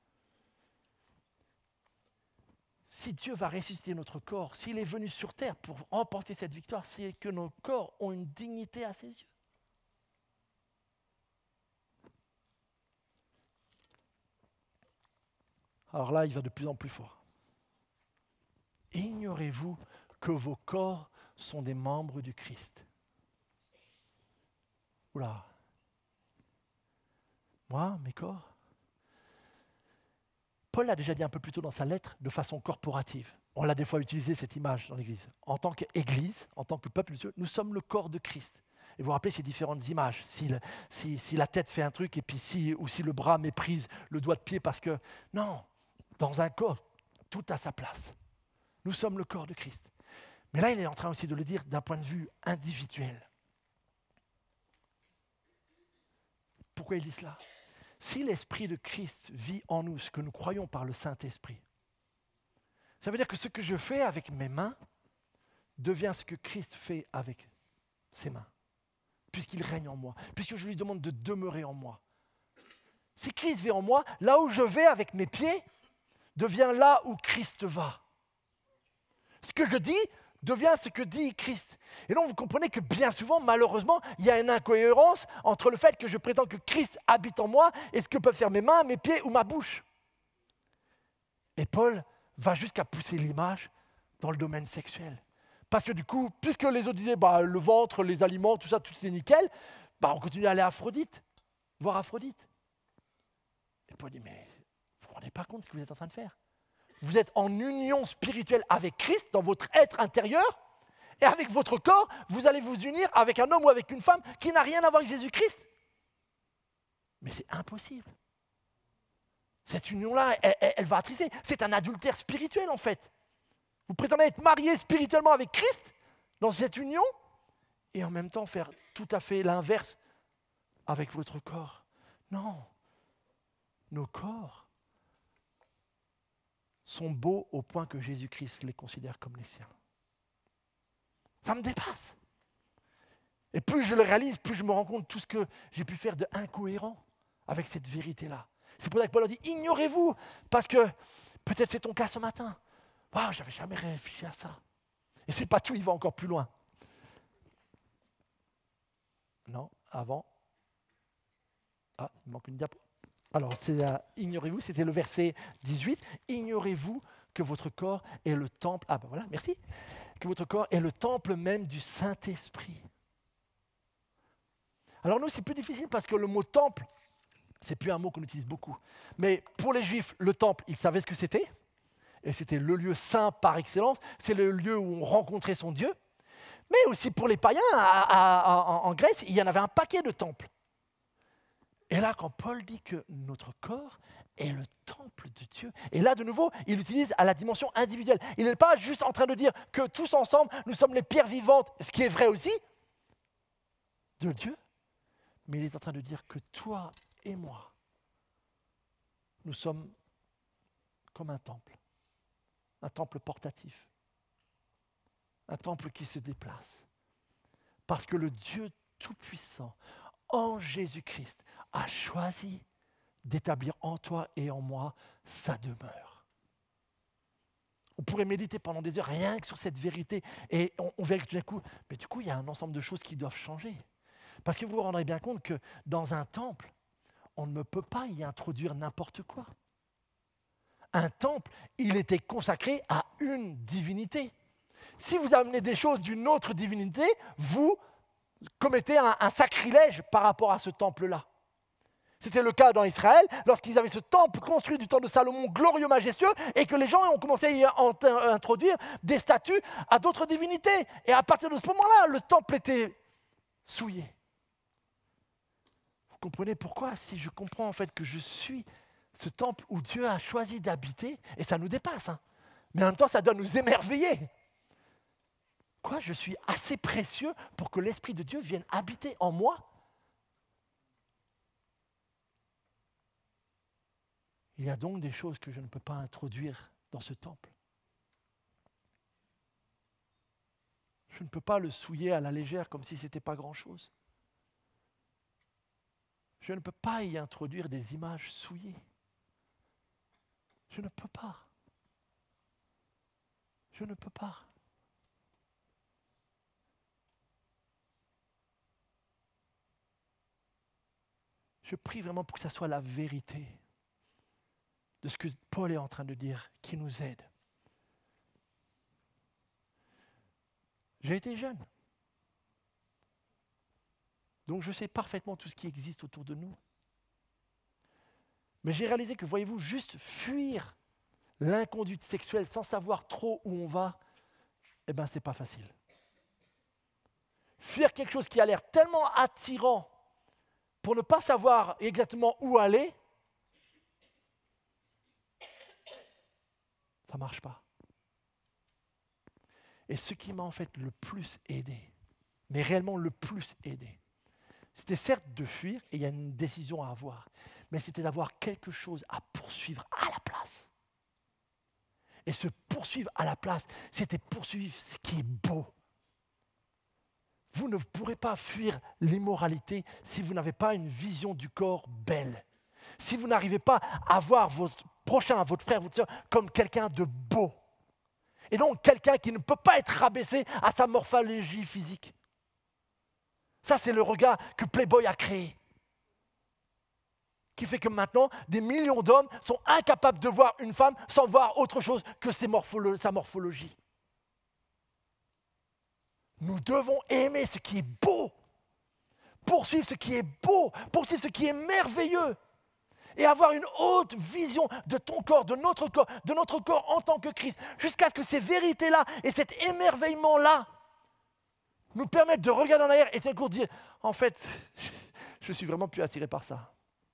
Si Dieu va ressusciter notre corps, s'il est venu sur terre pour remporter cette victoire, c'est que nos corps ont une dignité à ses yeux. Alors là, il va de plus en plus fort. Ignorez-vous que vos corps sont des membres du Christ. Oula. Moi, mes corps. Paul l'a déjà dit un peu plus tôt dans sa lettre, de façon corporative. On l'a des fois utilisé cette image dans l'Église. En tant qu'Église, en tant que peuple de Dieu, nous sommes le corps de Christ. Et vous vous rappelez ces différentes images. Si, le, si, si la tête fait un truc, et puis si, ou si le bras méprise le doigt de pied parce que... Non, dans un corps, tout a sa place. Nous sommes le corps de Christ. Mais là, il est en train aussi de le dire d'un point de vue individuel. Pourquoi il dit cela ? Si l'Esprit de Christ vit en nous, ce que nous croyons par le Saint-Esprit, ça veut dire que ce que je fais avec mes mains devient ce que Christ fait avec ses mains, puisqu'il règne en moi, puisque je lui demande de demeurer en moi. Si Christ vit en moi, là où je vais avec mes pieds devient là où Christ va. Ce que je dis devient ce que dit Christ. Et donc vous comprenez que bien souvent, malheureusement, il y a une incohérence entre le fait que je prétends que Christ habite en moi et ce que peuvent faire mes mains, mes pieds ou ma bouche. Et Paul va jusqu'à pousser l'image dans le domaine sexuel. Parce que du coup, puisque les autres disaient bah, le ventre, les aliments, tout ça, tout c'est nickel, bah, on continue à aller à Aphrodite, voir Aphrodite. Et Paul dit, mais vous ne vous rendez pas compte de ce que vous êtes en train de faire. Vous êtes en union spirituelle avec Christ dans votre être intérieur, et avec votre corps, vous allez vous unir avec un homme ou avec une femme qui n'a rien à voir avec Jésus-Christ. Mais c'est impossible. Cette union-là, elle, elle, elle va attrister. C'est un adultère spirituel en fait. Vous prétendez être marié spirituellement avec Christ dans cette union, et en même temps faire tout à fait l'inverse avec votre corps. Non. Nos corps sont beaux au point que Jésus-Christ les considère comme les siens. Ça me dépasse. Et plus je le réalise, plus je me rends compte de tout ce que j'ai pu faire d'incohérent avec cette vérité-là. C'est pour ça que Paul a dit, ignorez-vous, parce que peut-être c'est ton cas ce matin. Waouh, j'avais jamais réfléchi à ça. Et c'est pas tout, il va encore plus loin. Non, avant. Ah, il manque une diapo. Alors, c'est la, ignorez-vous, c'était le verset dix-huit. Ignorez-vous que votre corps est le temple. Ah ben voilà, merci. Que votre corps est le temple même du Saint-Esprit. Alors nous, c'est plus difficile parce que le mot temple, c'est plus un mot qu'on utilise beaucoup. Mais pour les Juifs, le temple, ils savaient ce que c'était. Et c'était le lieu saint par excellence. C'est le lieu où on rencontrait son Dieu. Mais aussi pour les païens, à, à, à, en, en Grèce, il y en avait un paquet de temples. Et là, quand Paul dit que notre corps est le temple de Dieu, et là, de nouveau, il l'utilise à la dimension individuelle. Il n'est pas juste en train de dire que tous ensemble, nous sommes les pierres vivantes, ce qui est vrai aussi, de Dieu, mais il est en train de dire que toi et moi, nous sommes comme un temple, un temple portatif, un temple qui se déplace, parce que le Dieu Tout-Puissant, en Jésus-Christ, a choisi d'établir en toi et en moi sa demeure. On pourrait méditer pendant des heures rien que sur cette vérité et on, on verrait que tout d'un coup, mais du coup, il y a un ensemble de choses qui doivent changer. Parce que vous vous rendrez bien compte que dans un temple, on ne peut pas y introduire n'importe quoi. Un temple, il était consacré à une divinité. Si vous amenez des choses d'une autre divinité, vous commettez un, un sacrilège par rapport à ce temple-là. C'était le cas dans Israël, lorsqu'ils avaient ce temple construit du temps de Salomon, glorieux, majestueux, et que les gens ont commencé à y introduire des statues à d'autres divinités. Et à partir de ce moment-là, le temple était souillé. Vous comprenez pourquoi? Si je comprends en fait que je suis ce temple où Dieu a choisi d'habiter, et ça nous dépasse, hein, mais en même temps, ça doit nous émerveiller. Quoi, je suis assez précieux pour que l'Esprit de Dieu vienne habiter en moi? Il y a donc des choses que je ne peux pas introduire dans ce temple. Je ne peux pas le souiller à la légère comme si ce n'était pas grand-chose. Je ne peux pas y introduire des images souillées. Je ne peux pas. Je ne peux pas. Je prie vraiment pour que ça soit la vérité de ce que Paul est en train de dire, qui nous aide. J'ai été jeune. Donc je sais parfaitement tout ce qui existe autour de nous. Mais j'ai réalisé que, voyez-vous, juste fuir l'inconduite sexuelle sans savoir trop où on va, eh bien, c'est pas facile. Fuir quelque chose qui a l'air tellement attirant pour ne pas savoir exactement où aller, ça ne marche pas. Et ce qui m'a en fait le plus aidé, mais réellement le plus aidé, c'était certes de fuir, et il y a une décision à avoir, mais c'était d'avoir quelque chose à poursuivre à la place. Et se poursuivre à la place, c'était poursuivre ce qui est beau. Vous ne pourrez pas fuir l'immoralité si vous n'avez pas une vision du corps belle. Si vous n'arrivez pas à voir votre prochain, votre frère, votre soeur, comme quelqu'un de beau. Et donc quelqu'un qui ne peut pas être rabaissé à sa morphologie physique. Ça, c'est le regard que Playboy a créé. Qui fait que maintenant, des millions d'hommes sont incapables de voir une femme sans voir autre chose que ses morpholo- sa morphologie. Nous devons aimer ce qui est beau, poursuivre ce qui est beau, poursuivre ce qui est merveilleux et avoir une haute vision de ton corps, de notre corps, de notre corps en tant que Christ, jusqu'à ce que ces vérités-là et cet émerveillement-là nous permettent de regarder en arrière et de dire, en fait, je suis vraiment plus attiré par ça.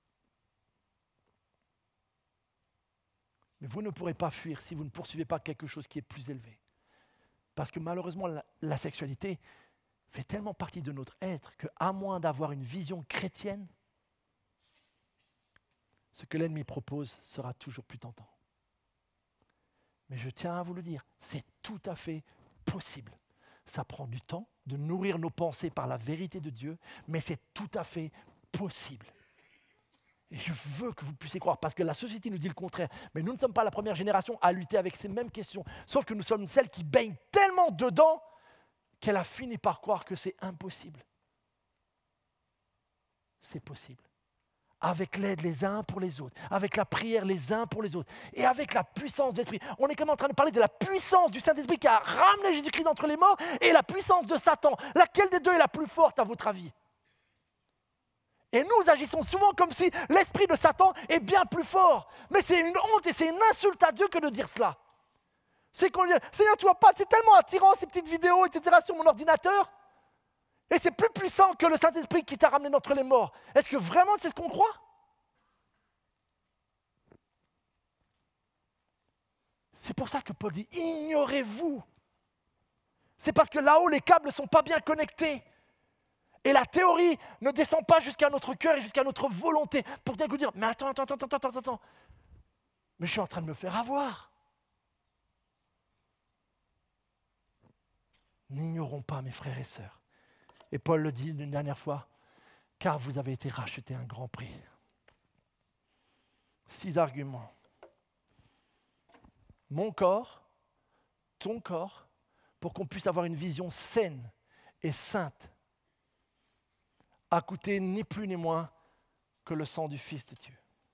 Mais vous ne pourrez pas fuir si vous ne poursuivez pas quelque chose qui est plus élevé. Parce que malheureusement, la, la sexualité fait tellement partie de notre être qu'à moins d'avoir une vision chrétienne, ce que l'ennemi propose sera toujours plus tentant. Mais je tiens à vous le dire, c'est tout à fait possible. Ça prend du temps de nourrir nos pensées par la vérité de Dieu, mais c'est tout à fait possible. Et je veux que vous puissiez croire, parce que la société nous dit le contraire. Mais nous ne sommes pas la première génération à lutter avec ces mêmes questions. Sauf que nous sommes celles qui baignent tellement dedans qu'elle a fini par croire que c'est impossible. C'est possible. Avec l'aide les uns pour les autres, avec la prière les uns pour les autres, et avec la puissance de l'Esprit. On est quand même en train de parler de la puissance du Saint-Esprit qui a ramené Jésus-Christ d'entre les morts et la puissance de Satan. Laquelle des deux est la plus forte à votre avis ? Et nous agissons souvent comme si l'esprit de Satan est bien plus fort. Mais c'est une honte et c'est une insulte à Dieu que de dire cela. C'est qu'on dit, Seigneur, tu vois pas, c'est tellement attirant ces petites vidéos, et cetera sur mon ordinateur. Et c'est plus puissant que le Saint-Esprit qui t'a ramené d'entre les morts. Est-ce que vraiment c'est ce qu'on croit ? C'est pour ça que Paul dit, ignorez-vous. C'est parce que là-haut, les câbles ne sont pas bien connectés. Et la théorie ne descend pas jusqu'à notre cœur et jusqu'à notre volonté pour bien vous dire, mais attends, attends, attends, attends, attends, attends. Mais je suis en train de me faire avoir. N'ignorons pas, mes frères et sœurs. Et Paul le dit une dernière fois, car vous avez été rachetés à un grand prix. Six arguments. Mon corps, ton corps, pour qu'on puisse avoir une vision saine et sainte, a coûté ni plus ni moins que le sang du Fils de Dieu.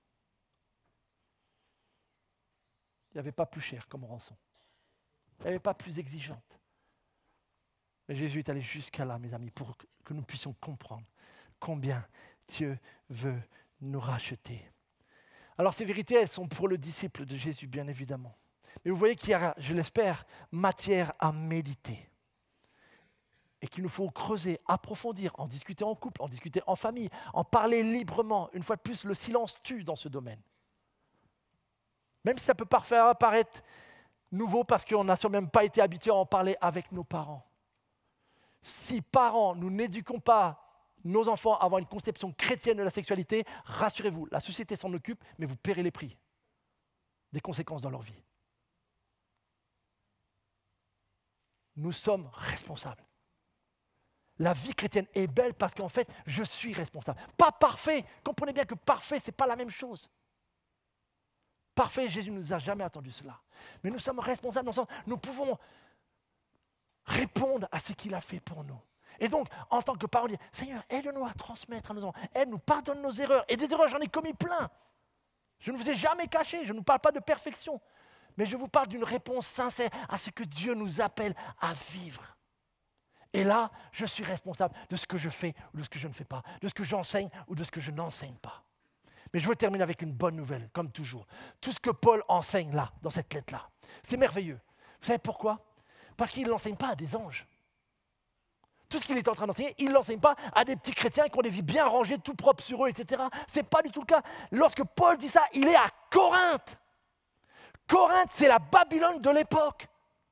Il n'y avait pas plus cher comme rançon. Il n'y avait pas plus exigeante. Mais Jésus est allé jusqu'à là, mes amis, pour que nous puissions comprendre combien Dieu veut nous racheter. Alors ces vérités, elles sont pour le disciple de Jésus, bien évidemment. Mais vous voyez qu'il y a, je l'espère, matière à méditer. Et qu'il nous faut creuser, approfondir, en discuter en couple, en discuter en famille, en parler librement. Une fois de plus, le silence tue dans ce domaine. Même si ça peut parfois paraître nouveau parce qu'on n'a sûrement même pas été habitué à en parler avec nos parents. Si parents, nous n'éduquons pas nos enfants à avoir une conception chrétienne de la sexualité, rassurez-vous, la société s'en occupe, mais vous paierez les prix des conséquences dans leur vie. nous sommes responsables. La vie chrétienne est belle parce qu'en fait, je suis responsable. Pas parfait. Comprenez bien que parfait, ce n'est pas la même chose. Parfait, Jésus ne nous a jamais attendu cela. Mais nous sommes responsables dans le sens, nous pouvons répondre à ce qu'il a fait pour nous. Et donc, en tant que parents, dire, Seigneur, aide-nous à transmettre à nos enfants. Aide-nous, pardonne nos erreurs. Et des erreurs, j'en ai commis plein. Je ne vous ai jamais caché. Je ne vous parle pas de perfection. Mais je vous parle d'une réponse sincère à ce que Dieu nous appelle à vivre. Et là, je suis responsable de ce que je fais ou de ce que je ne fais pas, de ce que j'enseigne ou de ce que je n'enseigne pas. Mais je veux terminer avec une bonne nouvelle, comme toujours. Tout ce que Paul enseigne là, dans cette lettre-là, c'est merveilleux. Vous savez pourquoi? Parce qu'il ne l'enseigne pas à des anges. Tout ce qu'il est en train d'enseigner, il ne l'enseigne pas à des petits chrétiens qui ont des vies bien rangées, tout propres sur eux, et cetera. Ce n'est pas du tout le cas. Lorsque Paul dit ça, il est à Corinthe. Corinthe, c'est la Babylone de l'époque.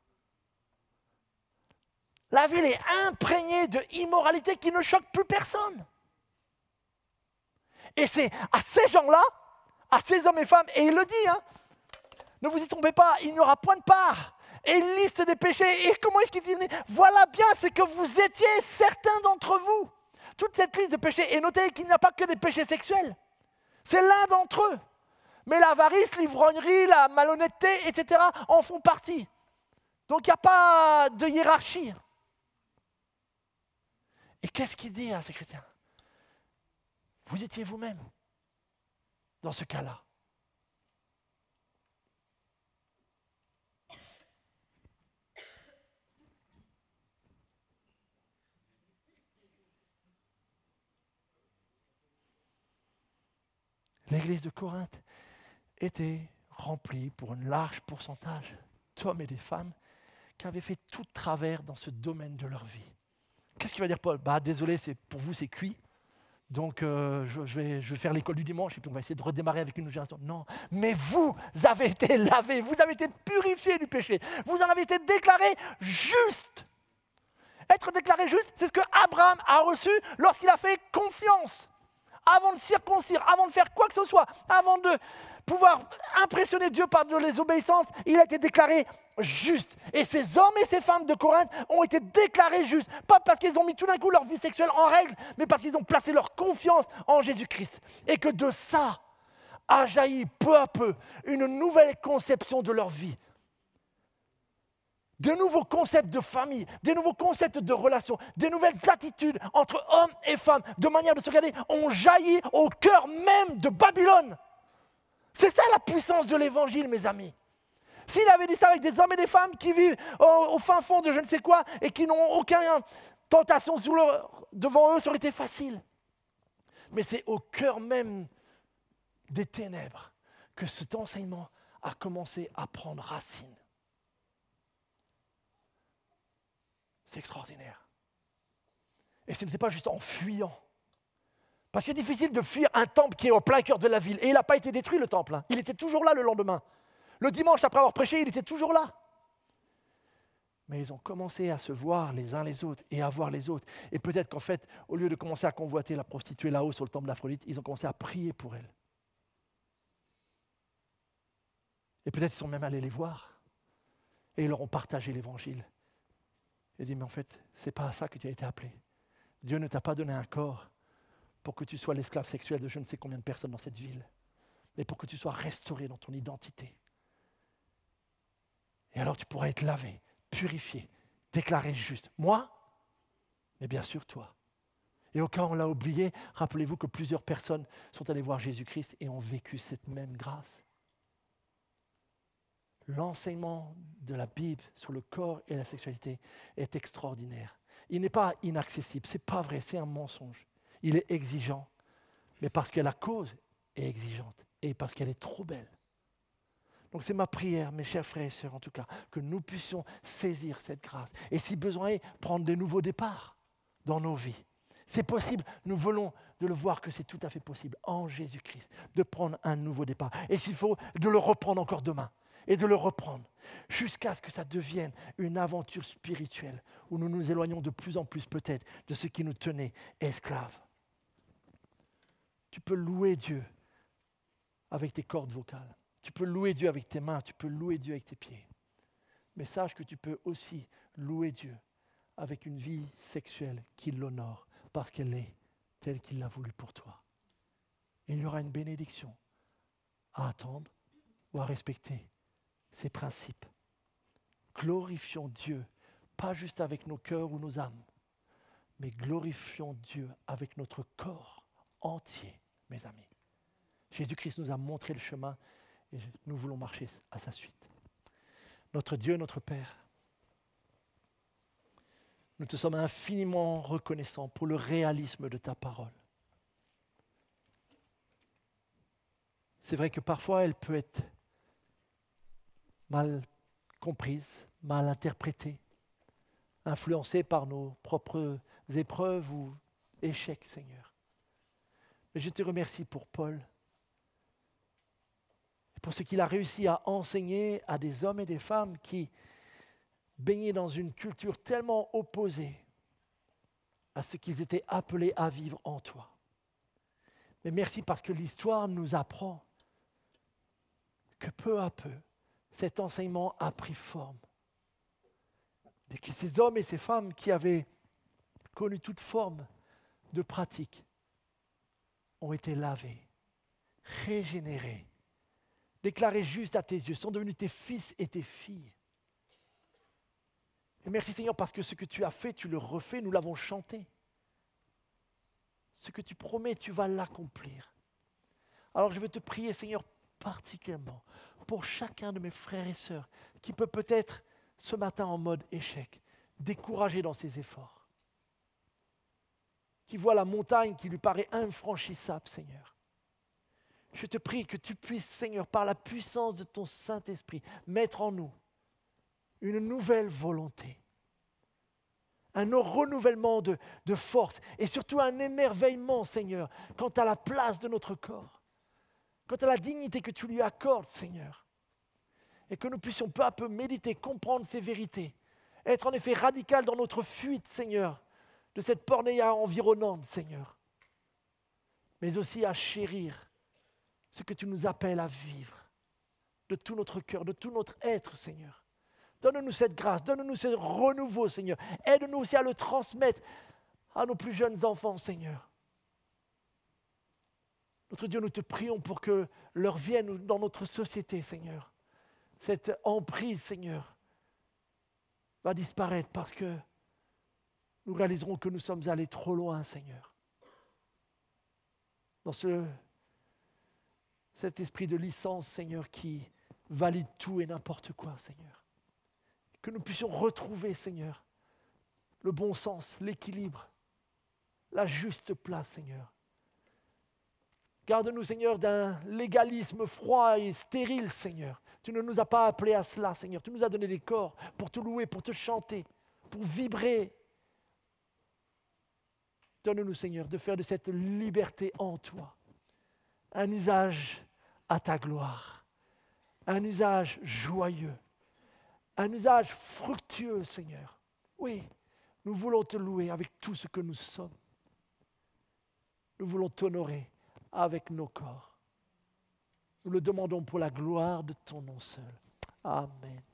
La ville est imprégnée de immoralité qui ne choque plus personne. Et c'est à ces gens-là, à ces hommes et femmes, et il le dit, hein, ne vous y trompez pas, il n'y aura point de part. Et il liste des péchés. Et comment est-ce qu'il dit? Voilà bien, c'est que vous étiez certains d'entre vous. Toute cette liste de péchés, et notez qu'il n'y a pas que des péchés sexuels. C'est l'un d'entre eux. Mais l'avarice, l'ivrognerie, la malhonnêteté, et cetera en font partie. Donc il n'y a pas de hiérarchie. Et qu'est-ce qu'il dit à ces chrétiens? Vous étiez vous-même dans ce cas-là. L'église de Corinthe était remplie pour un large pourcentage d'hommes et de femmes qui avaient fait tout travers dans ce domaine de leur vie. Qu'est-ce qu'il va dire Paul? Bah, désolé, c'est, pour vous c'est cuit. Donc euh, je, je, vais, je vais faire l'école du dimanche et puis on va essayer de redémarrer avec une nouvelle génération. Non, mais vous avez été lavés, vous avez été purifiés du péché. Vous en avez été déclarés justes. Être déclaré juste, c'est ce que Abraham a reçu lorsqu'il a fait confiance. Avant de circoncire, avant de faire quoi que ce soit, avant de pouvoir impressionner Dieu par de les obéissances, il a été déclaré juste. Et ces hommes et ces femmes de Corinthe ont été déclarés justes, pas parce qu'ils ont mis tout d'un coup leur vie sexuelle en règle, mais parce qu'ils ont placé leur confiance en Jésus-Christ. Et que de ça a jailli peu à peu une nouvelle conception de leur vie. De nouveaux concepts de famille, des nouveaux concepts de relations, des nouvelles attitudes entre hommes et femmes, de manière de se regarder, ont jailli au cœur même de Babylone. C'est ça la puissance de l'évangile, mes amis. S'il avait dit ça avec des hommes et des femmes qui vivent au, au fin fond de je ne sais quoi et qui n'ont aucune tentation sous leur, devant eux, ça aurait été facile. Mais c'est au cœur même des ténèbres que cet enseignement a commencé à prendre racine. C'est extraordinaire. Et ce n'était pas juste en fuyant. Parce que c'est difficile de fuir un temple qui est au plein cœur de la ville. Et il n'a pas été détruit, le temple. Hein. Il était toujours là le lendemain. Le dimanche, après avoir prêché, il était toujours là. Mais ils ont commencé à se voir les uns les autres et à voir les autres. Et peut-être qu'en fait, au lieu de commencer à convoiter la prostituée là-haut sur le temple d'Aphrodite, ils ont commencé à prier pour elle. Et peut-être ils sont même allés les voir. Et ils leur ont partagé l'évangile. Et dit, mais en fait, ce n'est pas à ça que tu as été appelé. Dieu ne t'a pas donné un corps pour que tu sois l'esclave sexuel de je ne sais combien de personnes dans cette ville, mais pour que tu sois restauré dans ton identité. Et alors tu pourras être lavé, purifié, déclaré juste. Moi, mais bien sûr toi. Et au cas où on l'a oublié, rappelez-vous que plusieurs personnes sont allées voir Jésus-Christ et ont vécu cette même grâce. L'enseignement de la Bible sur le corps et la sexualité est extraordinaire. Il n'est pas inaccessible, ce n'est pas vrai, c'est un mensonge. Il est exigeant, mais parce que la cause est exigeante et parce qu'elle est trop belle. Donc c'est ma prière, mes chers frères et sœurs en tout cas, que nous puissions saisir cette grâce. Et si besoin est, prendre des nouveaux départs dans nos vies. C'est possible, nous voulons de le voir que c'est tout à fait possible en Jésus-Christ, de prendre un nouveau départ. Et s'il faut, de le reprendre encore demain. Et de le reprendre, jusqu'à ce que ça devienne une aventure spirituelle, où nous nous éloignons de plus en plus peut-être de ce qui nous tenait esclaves. Tu peux louer Dieu avec tes cordes vocales, tu peux louer Dieu avec tes mains, tu peux louer Dieu avec tes pieds. Mais sache que tu peux aussi louer Dieu avec une vie sexuelle qui l'honore parce qu'elle est telle qu'il l'a voulu pour toi. Et il y aura une bénédiction à attendre ou à respecter ces principes. Glorifions Dieu, pas juste avec nos cœurs ou nos âmes, mais glorifions Dieu avec notre corps entier, mes amis. Jésus-Christ nous a montré le chemin et nous voulons marcher à sa suite. Notre Dieu, notre Père, nous te sommes infiniment reconnaissants pour le réalisme de ta parole. C'est vrai que parfois elle peut être mal comprise, mal interprétée, influencée par nos propres épreuves ou échecs, Seigneur. Mais je te remercie pour Paul et pour ce qu'il a réussi à enseigner à des hommes et des femmes qui baignaient dans une culture tellement opposée à ce qu'ils étaient appelés à vivre en toi. Mais merci parce que l'histoire nous apprend que peu à peu, cet enseignement a pris forme. Et que ces hommes et ces femmes qui avaient connu toute forme de pratique ont été lavés, régénérés, déclarés justes à tes yeux, sont devenus tes fils et tes filles. Et merci Seigneur parce que ce que tu as fait, tu le refais, nous l'avons chanté. Ce que tu promets, tu vas l'accomplir. Alors je veux te prier Seigneur particulièrement pour chacun de mes frères et sœurs qui peut peut-être ce matin en mode échec, découragé dans ses efforts, qui voit la montagne qui lui paraît infranchissable, Seigneur. Je te prie que tu puisses, Seigneur, par la puissance de ton Saint-Esprit, mettre en nous une nouvelle volonté, un renouvellement de, de force et surtout un émerveillement, Seigneur, quant à la place de notre corps, quant à la dignité que tu lui accordes, Seigneur. Et que nous puissions peu à peu méditer, comprendre ces vérités, être en effet radical dans notre fuite, Seigneur, de cette pornéia environnante, Seigneur, mais aussi à chérir ce que tu nous appelles à vivre de tout notre cœur, de tout notre être, Seigneur. Donne-nous cette grâce, donne-nous ce renouveau, Seigneur. Aide-nous aussi à le transmettre à nos plus jeunes enfants, Seigneur. Notre Dieu, nous te prions pour que leur vienne dans notre société, Seigneur. Cette emprise, Seigneur, va disparaître parce que nous réaliserons que nous sommes allés trop loin, Seigneur. Dans ce, cet esprit de licence, Seigneur, qui valide tout et n'importe quoi, Seigneur. Que nous puissions retrouver, Seigneur, le bon sens, l'équilibre, la juste place, Seigneur. Garde-nous, Seigneur, d'un légalisme froid et stérile, Seigneur. Tu ne nous as pas appelés à cela, Seigneur. Tu nous as donné des corps pour te louer, pour te chanter, pour vibrer. Donne-nous, Seigneur, de faire de cette liberté en toi un usage à ta gloire, un usage joyeux, un usage fructueux, Seigneur. Oui, nous voulons te louer avec tout ce que nous sommes. Nous voulons t'honorer avec nos corps. Nous le demandons pour la gloire de ton nom seul. Amen.